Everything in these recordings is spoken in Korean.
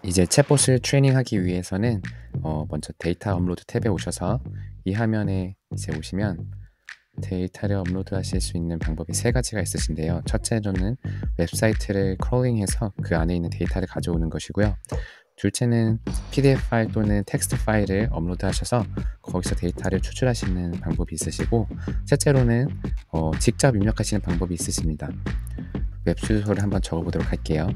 이제 챗봇을 트레이닝하기 위해서는 먼저 데이터 업로드 탭에 오셔서 이 화면에 이제 오시면 데이터를 업로드하실 수 있는 방법이 세 가지가 있으신데요. 첫째로는 웹사이트를 크롤링해서 그 안에 있는 데이터를 가져오는 것이고요. 둘째는 PDF 파일 또는 텍스트 파일을 업로드하셔서 거기서 데이터를 추출하시는 방법이 있으시고, 셋째로는 직접 입력하시는 방법이 있으십니다. 웹 주소를 한번 적어보도록 할게요.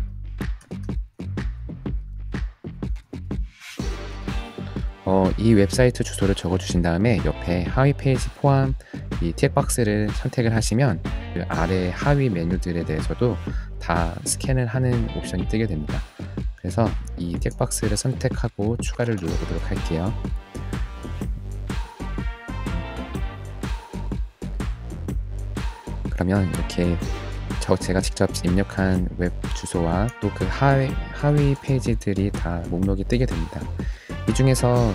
이 웹사이트 주소를 적어주신 다음에 옆에 하위 페이지 포함 이 틱박스를 선택을 하시면 그 아래 하위 메뉴들에 대해서도 다 스캔을 하는 옵션이 뜨게 됩니다. 그래서 이 틱박스를 선택하고 추가를 눌러보도록 할게요. 그러면 이렇게 제가 직접 입력한 웹 주소와 또 그 하위 페이지들이 다 목록이 뜨게 됩니다. 이 중에서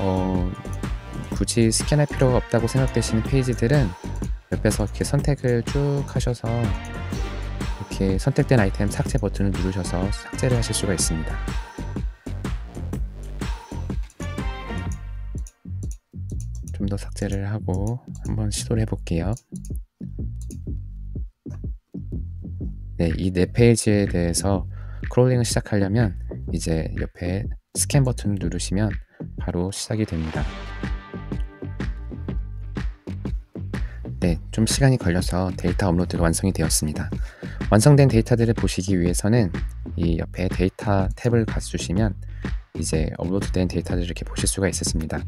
굳이 스캔할 필요가 없다고 생각되시는 페이지들은 옆에서 이렇게 선택을 쭉 하셔서 이렇게 선택된 아이템 삭제 버튼을 누르셔서 삭제를 하실 수가 있습니다. 좀 더 삭제를 하고 한번 시도를 해볼게요. 네, 이 네 페이지에 대해서 크롤링을 시작하려면 이제 옆에 스캔 버튼을 누르시면 바로 시작이 됩니다. 네, 좀 시간이 걸려서 데이터 업로드가 완성이 되었습니다. 완성된 데이터들을 보시기 위해서는 이 옆에 데이터 탭을 가주시면 이제 업로드된 데이터들을 이렇게 보실 수가 있으십니다.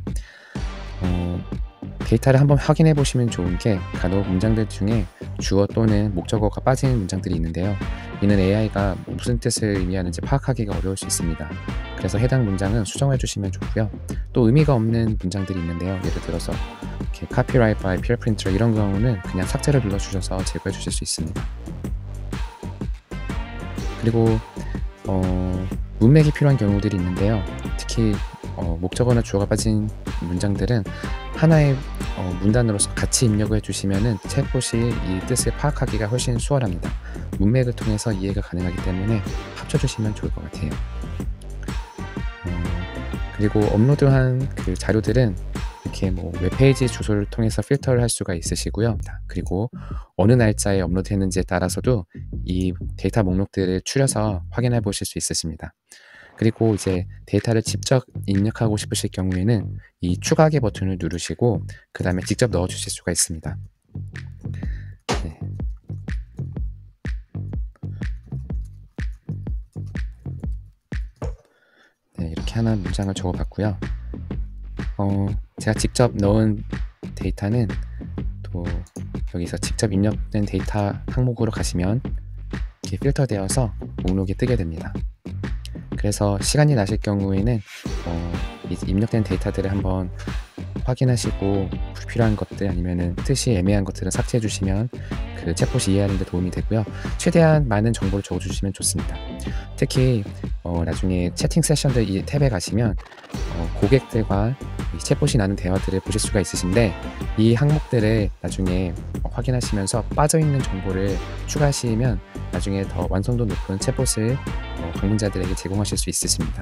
데이터를 한번 확인해 보시면 좋은 게 간혹 문장들 중에 주어 또는 목적어가 빠지는 문장들이 있는데요. 이는 AI가 무슨 뜻을 의미하는지 파악하기가 어려울 수 있습니다. 그래서 해당 문장은 수정해 주시면 좋고요. 또 의미가 없는 문장들이 있는데요. 예를 들어서 이렇게 copyright by peer printer 이런 경우는 그냥 삭제를 눌러주셔서 제거해 주실 수 있습니다. 그리고 문맥이 필요한 경우들이 있는데요. 특히 목적어나 주어가 빠진 문장들은 하나의 문단으로서 같이 입력을 해주시면은 챗봇이 이 뜻을 파악하기가 훨씬 수월합니다. 문맥을 통해서 이해가 가능하기 때문에 합쳐주시면 좋을 것 같아요. 그리고 업로드한 그 자료들은 이렇게 뭐 웹페이지 주소를 통해서 필터를 할 수가 있으시고요. 그리고 어느 날짜에 업로드했는지에 따라서도 이 데이터 목록들을 추려서 확인해 보실 수 있으십니다. 그리고 이제 데이터를 직접 입력하고 싶으실 경우에는 이 추가하기 버튼을 누르시고 그 다음에 직접 넣어 주실 수가 있습니다. 네. 네, 이렇게 하나 문장을 적어 봤고요. 제가 직접 넣은 데이터는 또 여기서 직접 입력된 데이터 항목으로 가시면 이렇게 필터되어서 목록이 뜨게 됩니다. 그래서 시간이 나실 경우에는 입력된 데이터들을 한번 확인하시고 불필요한 것들 아니면은 뜻이 애매한 것들은 삭제해 주시면 그 챗봇이 이해하는 데 도움이 되고요. 최대한 많은 정보를 적어 주시면 좋습니다. 특히 나중에 채팅 세션들 이 탭에 가시면 고객들과 이 챗봇이 나눈 대화들을 보실 수가 있으신데 이 항목들을 나중에 확인하시면서 빠져있는 정보를 추가하시면 나중에 더 완성도 높은 챗봇을 방문자들에게 제공하실 수 있으십니다.